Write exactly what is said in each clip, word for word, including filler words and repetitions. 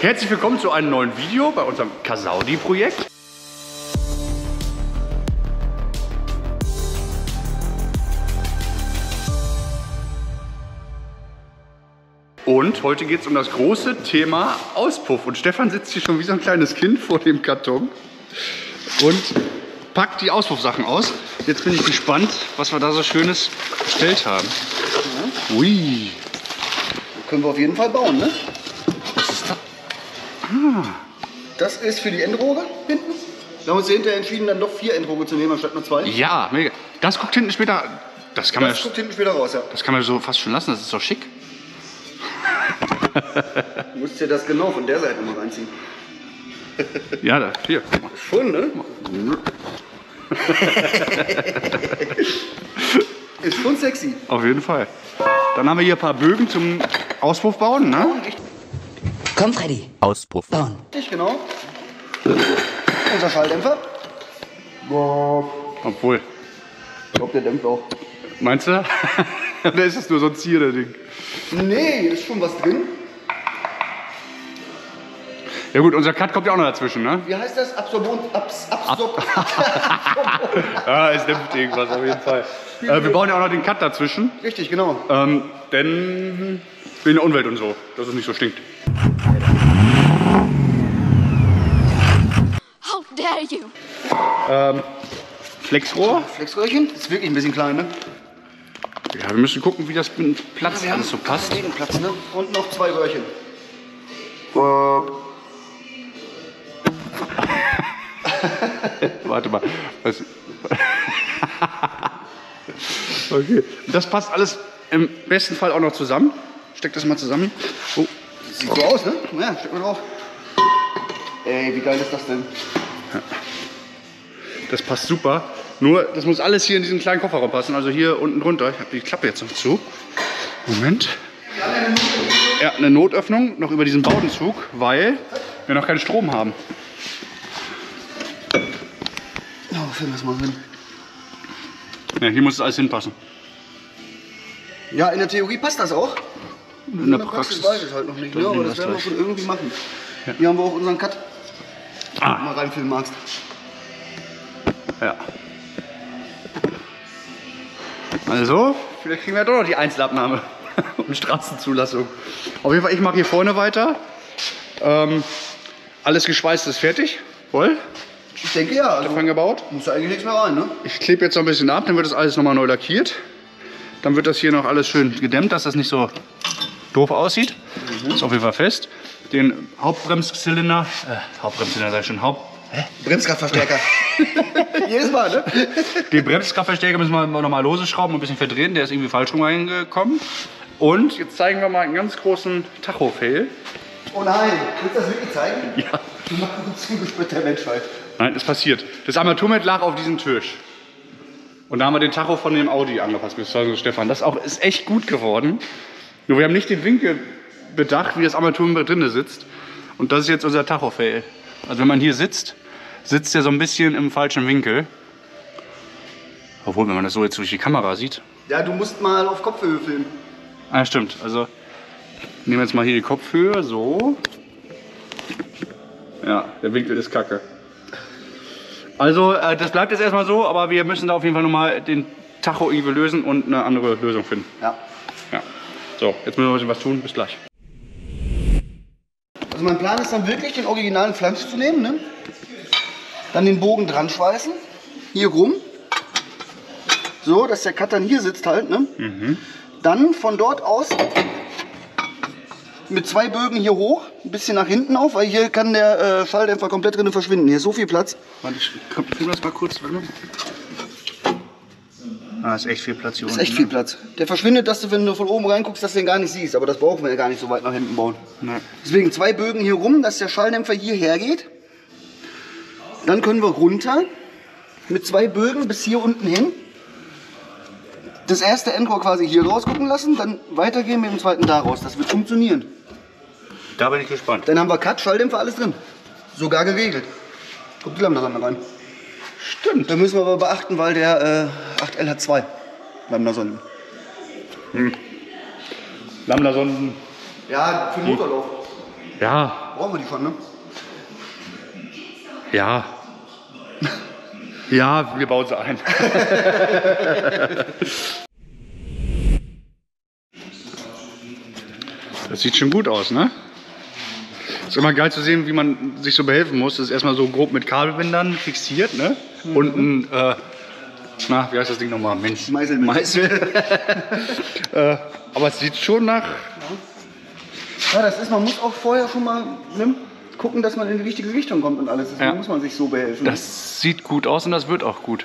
Herzlich willkommen zu einem neuen Video bei unserem Kasaudi-Projekt. Und heute geht es um das große Thema Auspuff. Und Stefan sitzt hier schon wie so ein kleines Kind vor dem Karton und packt die Auspuffsachen aus. Jetzt bin ich gespannt, was wir da so Schönes bestellt haben. Ja. Ui. Das können wir auf jeden Fall bauen, ne? Was ist das? Ah. Das ist für die Endrohre hinten. Wir haben uns hinterher entschieden, dann doch vier Endrohre zu nehmen, anstatt nur zwei. Ja, mega. Das guckt hinten später. Das kann man, Das guckt hinten später raus, ja. das kann man so fast schon lassen. Das ist doch schick. Du musst dir das genau von der Seite mal reinziehen. Ja, da, hier. Guck mal. Schon, ne? Ist schon sexy. Auf jeden Fall. Dann haben wir hier ein paar Bögen zum Auspuff bauen, ne? Komm, Freddy. Auspuff. Bauen. Richtig, genau. Unser Schalldämpfer. Obwohl. Ich glaube, der dämpft auch. Meinst du? Oder ist es nur so ein Zierde-Ding? Nee, ist schon was drin. Ja gut, unser Cut kommt ja auch noch dazwischen, ne? Wie heißt das? Absorbent. Abs, Absorb. Ja, es nimmt irgendwas auf jeden Fall. Äh, wir bauen ja auch noch den Cut dazwischen. Richtig, genau. Ähm, denn wegen der Umwelt und so, dass es nicht so stinkt. How dare you? Ähm, Flexrohr. Flexröhrchen. Ist wirklich ein bisschen klein, ne? Ja, wir müssen gucken, wie das mit Platz Wir alles so passt. Platz, ne? Und noch zwei Röhrchen. Warte mal. Was? Okay. Das passt alles im besten Fall auch noch zusammen. Steck das mal zusammen. Oh. Sieht so aus, ne? Ja, steck mal drauf. Ey, wie geil ist das denn? Das passt super. Nur, das muss alles hier in diesen kleinen Kofferraum passen. Also hier unten drunter. Ich habe die Klappe jetzt noch zu. Moment. Ja, eine Notöffnung noch über diesen Bowdenzug, weil wir noch keinen Strom haben. Oh, filmen wir es mal hin. Ja, hier muss es alles hinpassen. Ja, in der Theorie passt das auch. In der Praxis weiß ich halt noch nicht, ne? Aber das werden wir schon irgendwie machen. Ja. Hier haben wir auch unseren Cut. Ah. Mal reinfilmen magst. Ja. Also, vielleicht kriegen wir doch noch die Einzelabnahme und Straßenzulassung. Auf jeden Fall, ich mache hier vorne weiter. Ähm, alles geschweißt ist fertig. Voll. Ich denke ja. Also Stefan gebaut. muss da eigentlich nichts mehr rein, ne? Ich klebe jetzt noch ein bisschen ab, dann wird das alles nochmal neu lackiert. Dann wird das hier noch alles schön gedämmt, dass das nicht so doof aussieht. Mhm. Ist auf jeden Fall fest. Den Hauptbremszylinder, äh, Hauptbremszylinder sag ich schon, Haupt... Hä? Bremskraftverstärker. Jedes Mal, ne? Den Bremskraftverstärker müssen wir nochmal lose schrauben und ein bisschen verdrehen. Der ist irgendwie falsch rum reingekommen. Und jetzt zeigen wir mal einen ganz großen Tacho-Fail. Oh nein, willst du das wirklich zeigen? Ja. Du machst uns zugespitzt, Menschheit. Nein, ist passiert. Das Armaturenbrett lag auf diesem Tisch. Und da haben wir den Tacho von dem Audi angepasst, beziehungsweise Stefan. Das auch, ist echt gut geworden. Nur wir haben nicht den Winkel bedacht, wie das Armaturenbrett drin sitzt. Und das ist jetzt unser Tacho-Fail. Also wenn man hier sitzt, sitzt er so ein bisschen im falschen Winkel. Obwohl, wenn man das so jetzt durch die Kamera sieht. Ja, du musst mal auf Kopfhöhe filmen. Ah, stimmt. Also nehmen wir jetzt mal hier die Kopfhöhe, so. Ja, der Winkel ist kacke. Also, äh, das bleibt jetzt erstmal so, aber wir müssen da auf jeden Fall nochmal den Tacho irgendwie lösen und eine andere Lösung finden. Ja. Ja. So, jetzt müssen wir ein bisschen was tun. Bis gleich. Also mein Plan ist dann wirklich, den originalen Flansch zu nehmen, ne? Dann den Bogen dran schweißen, hier rum. So, dass der Cut dann hier sitzt halt, ne? Mhm. Dann von dort aus mit zwei Bögen hier hoch, ein bisschen nach hinten auf, weil hier kann der äh, Schalldämpfer komplett drin verschwinden. Hier ist so viel Platz. Warte, ich film das mal kurz. Ah, ist echt viel Platz hier Das ist unten. echt viel Platz. Der verschwindet, dass du, wenn du von oben reinguckst, dass du den gar nicht siehst. Aber das brauchen wir ja gar nicht so weit nach hinten bauen. Ne? Deswegen zwei Bögen hier rum, dass der Schalldämpfer hierher geht. Dann können wir runter mit zwei Bögen bis hier unten hin. Das erste Endrohr quasi hier rausgucken lassen, dann weitergehen mit dem zweiten da raus. Das wird funktionieren. Da bin ich gespannt. Dann haben wir Cut, Schalldämpfer, alles drin. Sogar geregelt. Guck die Lambda-Sonne rein. Stimmt. Da müssen wir aber beachten, weil der äh, acht L hat zwei Lambda-Sonnen. Hm. Lambda-Sonden. Ja, für den Motorlauf. Ja, brauchen wir die schon, ne? Ja. Ja, wir bauen sie ein. Das sieht schon gut aus, ne? Ist immer geil zu sehen, wie man sich so behelfen muss. Das ist erstmal so grob mit Kabelbindern fixiert, ne? Mhm. Und ein, äh, na, wie heißt das Ding nochmal? Mensch. Meißel. Meißel. äh, aber es sieht schon nach... Ja, das ist, man muss auch vorher schon mal ne, gucken, dass man in die richtige Richtung kommt und alles. Deswegen ja. muss man sich so behelfen. Das sieht gut aus und das wird auch gut.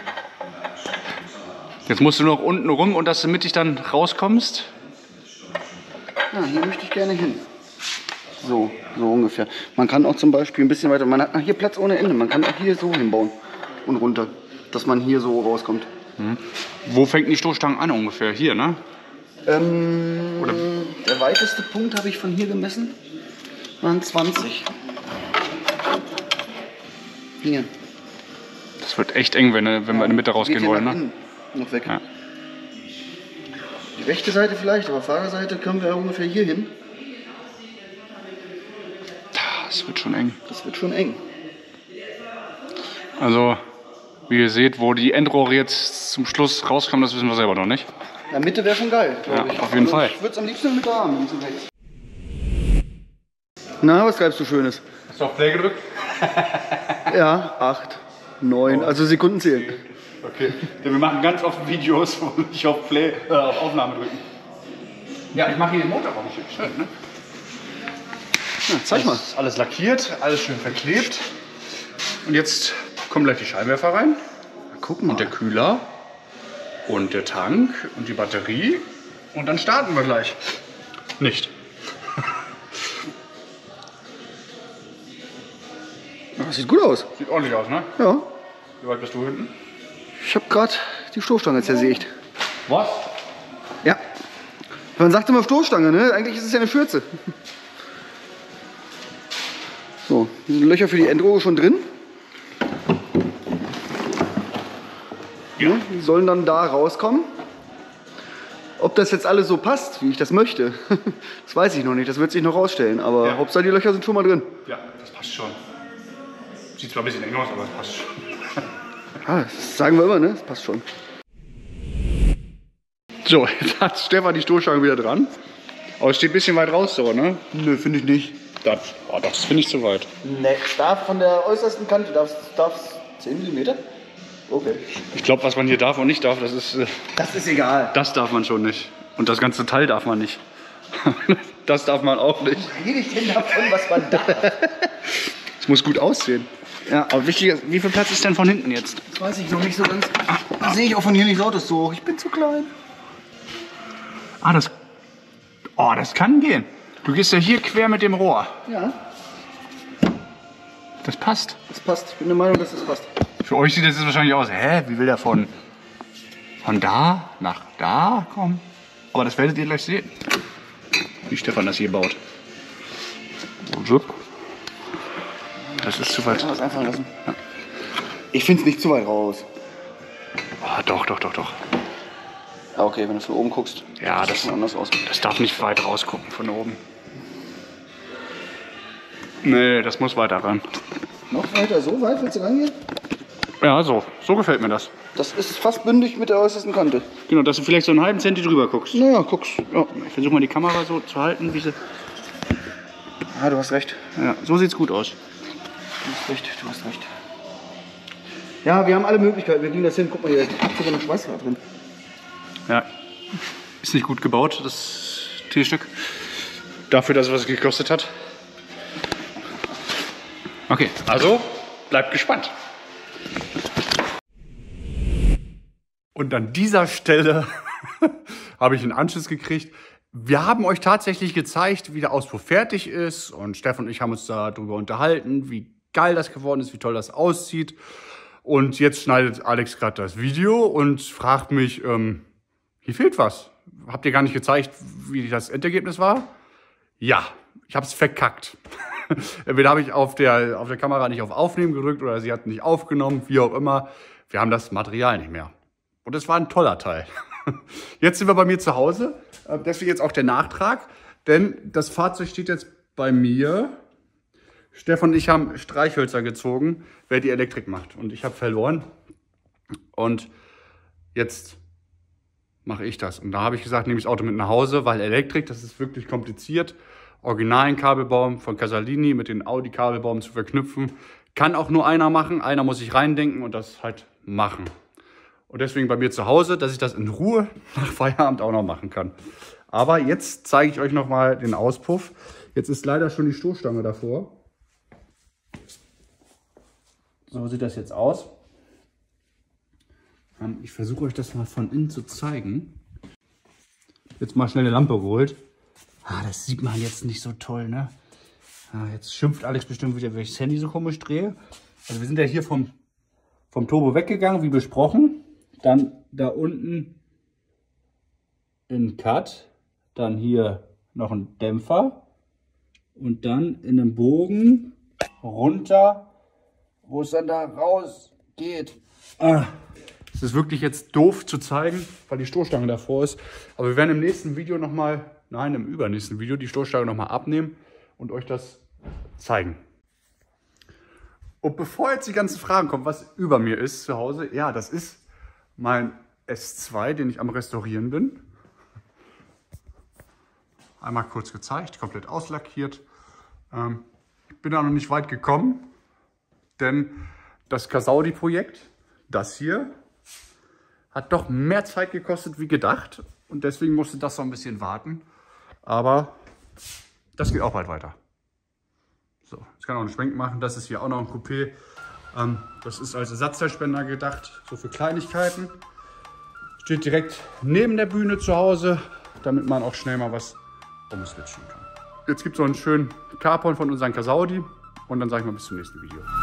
Jetzt musst du noch unten rum und dass du mittig dann rauskommst. Ja, hier möchte ich gerne hin. So, so ungefähr. Man kann auch zum Beispiel ein bisschen weiter, man hat hier Platz ohne Ende. Man kann auch hier so hinbauen und runter, dass man hier so rauskommt. Mhm. Wo fängt die Stoßstange an ungefähr? Hier, ne? Ähm, Oder? Der weiteste Punkt habe ich von hier gemessen, waren zwanzig. Hier. Das wird echt eng, wenn, wenn wir in der Mitte rausgehen wollen, ne? Noch weg. Ja. Die rechte Seite vielleicht, aber Fahrerseite können wir ungefähr hier hin. Das wird schon eng. Das wird schon eng. Also, wie ihr seht, wo die Endrohre jetzt zum Schluss rauskommen, das wissen wir selber noch nicht. In der Mitte wäre schon geil, glaube ja, ich. Auf jeden also, Fall. Ich würde es am liebsten mit haben, wenn es rechts. Na, was treibst du Schönes? Hast du auf Play gedrückt? Ja, acht, neun, also Sekunden zählen. Okay, denn wir machen ganz oft Videos, wo ich auf Play, äh, auf Aufnahme drücken. Ja, ich mache hier den Motor auch nicht schön, ne? Ja, zeig mal. Alles, alles lackiert, alles schön verklebt. Und jetzt kommen gleich die Scheinwerfer rein. Guck mal. Und der Kühler. Und der Tank. Und die Batterie. Und dann starten wir gleich. Nicht. Das sieht gut aus. Sieht ordentlich aus, ne? Ja. Wie weit bist du hinten? Ich habe gerade die Stoßstange zersägt. Was? Ja. Man sagt immer Stoßstange, ne? Eigentlich ist es ja eine Schürze. So, die Löcher für die Endrohre schon drin. Ja. Die sollen dann da rauskommen. Ob das jetzt alles so passt, wie ich das möchte, das weiß ich noch nicht. Das wird sich noch rausstellen. Aber ja. Hauptsache die Löcher sind schon mal drin. Ja, das passt schon. Sieht zwar ein bisschen eng aus, aber das passt schon. Ah, das sagen wir immer, ne? Das passt schon. So, jetzt hat Stefan die Stoßstange wieder dran. Aber es steht ein bisschen weit raus, so, ne? Nö, finde ich nicht. Das, oh, das finde ich zu weit. Ne, darf von der äußersten Kante, darf es zehn Millimeter? Okay. Ich glaube, was man hier darf und nicht darf, das ist... Äh, das ist egal. Das darf man schon nicht. Und das ganze Teil darf man nicht. Das darf man auch nicht. Rede ich denn davon, was man darf? Es muss gut aussehen. Ja, aber wichtig ist, wie viel Platz ist denn von hinten jetzt? Das weiß ich noch nicht so ganz. Das sehe ich auch von hier nicht so, das so hoch. Ich bin zu klein. Ah, das... Oh, das kann gehen. Du gehst ja hier quer mit dem Rohr. Ja. Das passt. Das passt. Ich bin der Meinung, dass das passt. Für euch sieht das jetzt wahrscheinlich aus. Hä, wie will der von, von da nach da kommen? Aber das werdet ihr gleich sehen, wie Stefan das hier baut. Das ist zu weit. Das einfach lassen. Ja. Ich finde es nicht zu weit raus. Oh, doch, doch, doch, doch. Ja, okay, wenn du von oben guckst, ja, sieht das, das anders aus. Das darf nicht weit rausgucken von oben. Nee, das muss weiter ran. Noch weiter? So weit willst du rangehen? Ja, so. So gefällt mir das. Das ist fast bündig mit der äußersten Kante. Genau, dass du vielleicht so einen halben Zenti drüber guckst. Naja, guckst. Ja. Ich versuche mal die Kamera so zu halten, wie sie... Ah, du hast recht. Ja, so sieht's gut aus. Du hast recht, du hast recht. Ja, wir haben alle Möglichkeiten. Wir kriegen das hin. Guck mal, hier ist sogar eine Schweißdraht drin. Ja, ist nicht gut gebaut, das T-Stück. Dafür, dass es was gekostet hat. Okay, also bleibt gespannt. Und an dieser Stelle habe ich einen Anschluss gekriegt. Wir haben euch tatsächlich gezeigt, wie der Auspuff fertig ist. Und Stefan und ich haben uns darüber unterhalten, wie geil das geworden ist, wie toll das aussieht. Und jetzt schneidet Alex gerade das Video und fragt mich, ähm, hier fehlt was. Habt ihr gar nicht gezeigt, wie das Endergebnis war? Ja, ich habe es verkackt. Entweder habe ich auf der, auf der Kamera nicht auf Aufnehmen gedrückt oder sie hat nicht aufgenommen, wie auch immer. Wir haben das Material nicht mehr. Und es war ein toller Teil. Jetzt sind wir bei mir zu Hause. Deswegen jetzt auch der Nachtrag. Denn das Fahrzeug steht jetzt bei mir Stefan und ich haben Streichhölzer gezogen, wer die Elektrik macht. Und ich habe verloren. Und jetzt mache ich das. Und da habe ich gesagt, nehme ich das Auto mit nach Hause, weil Elektrik, das ist wirklich kompliziert. Originalen Kabelbaum von Casalini mit den Audi-Kabelbaum zu verknüpfen. Kann auch nur einer machen. Einer muss sich reindenken und das halt machen. Und deswegen bei mir zu Hause, dass ich das in Ruhe nach Feierabend auch noch machen kann. Aber jetzt zeige ich euch nochmal den Auspuff. Jetzt ist leider schon die Stoßstange davor. So sieht das jetzt aus. Ich versuche euch das mal von innen zu zeigen. Jetzt mal schnell eine Lampe geholt. Ah, das sieht man jetzt nicht so toll, ne? Ah, jetzt schimpft Alex bestimmt wieder, wenn ich das Handy so komisch drehe. Also wir sind ja hier vom, vom Turbo weggegangen, wie besprochen. Dann da unten ein Cut. Dann hier noch ein Dämpfer. Und dann in einem Bogen runter, wo es dann da raus geht. Ah. Es ist wirklich jetzt doof zu zeigen, weil die Stoßstange davor ist. Aber wir werden im nächsten Video nochmal, nein, im übernächsten Video die Stoßstange nochmal abnehmen und euch das zeigen. Und bevor jetzt die ganzen Fragen kommen, was über mir ist zu Hause, ja, das ist mein S zwei, den ich am Restaurieren bin. Einmal kurz gezeigt, komplett auslackiert. Ähm, ich bin da noch nicht weit gekommen, denn das Casaudi-Projekt, das hier, hat doch mehr Zeit gekostet wie gedacht und deswegen musste das so ein bisschen warten. Aber das geht auch bald weiter. So, jetzt kann ich auch einen Schwenk machen. Das ist hier auch noch ein Coupé. Ähm, das ist als Ersatzteilspender gedacht, so für Kleinigkeiten. Steht direkt neben der Bühne zu Hause, damit man auch schnell mal was umswitchen kann. Jetzt gibt es noch einen schönen Carport von unseren Casaudi und dann sage ich mal bis zum nächsten Video.